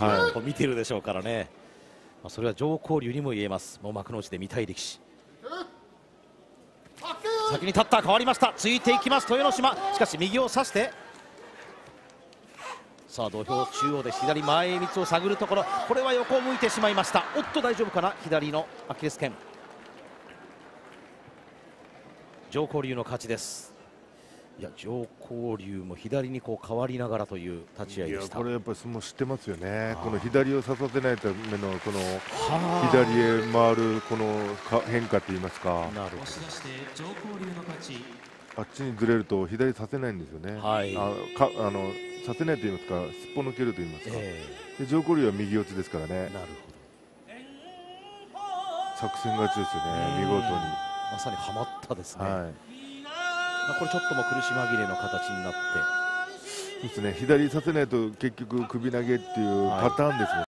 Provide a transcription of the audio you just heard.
を見ているでしょうからね、それは常幸龍にも言えます。もう幕内で見たい力士。先に立った、変わりました。ついていきます豊ノ島。しかし右を差して、さあ土俵中央で左前みつを探るところ、これは横を向いてしまいました。おっと大丈夫かな、左のアキレス腱。常幸龍の勝ちです。いや常幸龍も左にこう変わりながらという立ち合いでした。 これやっぱり相撲知ってますよね。この左を差させないためのこの左へ回るこの変化といいますか。 なるほど。 あっちにずれると左させないんですよね。 はい。 させないと言いますか、すっぽ抜けると言いますか。で常幸龍は右四つですからね。 なるほど。 作戦勝ちですよね、見事に。 まさにはまったですね。 はい。 これちょっとも苦し紛れの形になって。 ですね、左させないと結局首投げっていうパターンですね。